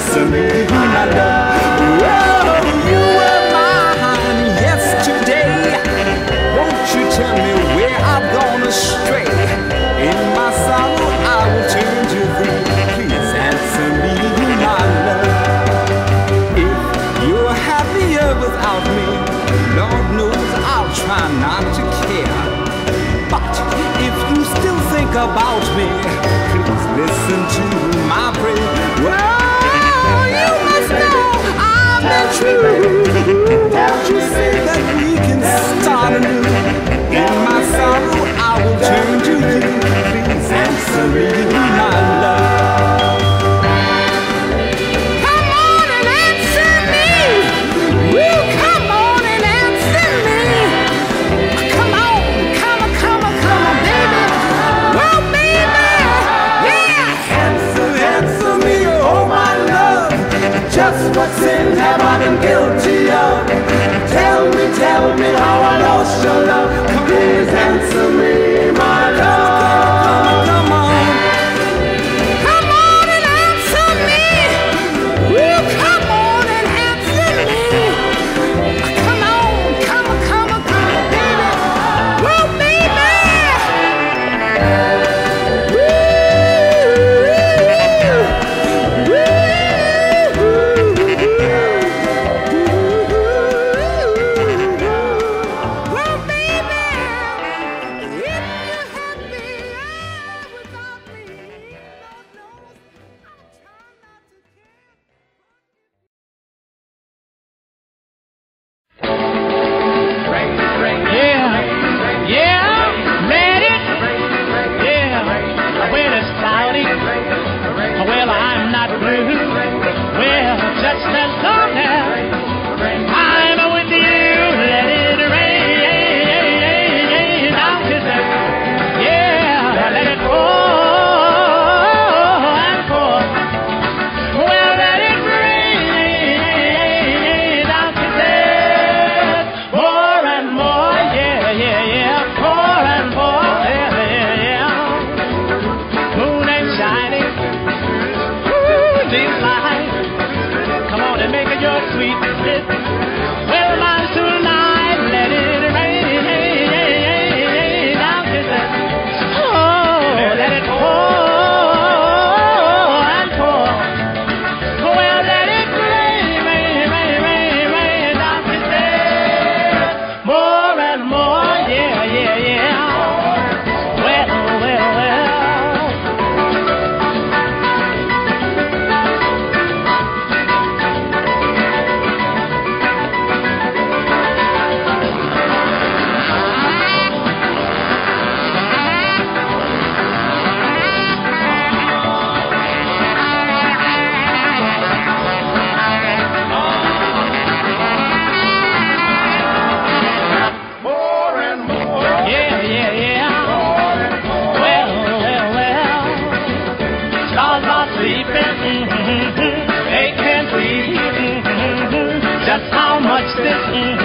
answer me, my love. Oh, you were mine yesterday. Won't you tell me where I've gone astray? In my sorrow I will turn to thee. Please answer me, my love. If you're happier without me, Lord knows I'll try not to care. But if you still think about me, please listen to my prayer. Well, you must know I've been true. Won't you say that we can start anew? In my sorrow I will turn to you. Please answer me, my love. Come on and answer me. Will come on and answer me. Come on, come on, baby. Well, baby, yeah. Answer me, oh my love. Just what sin have I been guilty of? Tell me how I lost your love. Please answer me, my love. Come on. Come on and answer me. Will come on and answer me. Come on, baby. Well, baby. Just how much this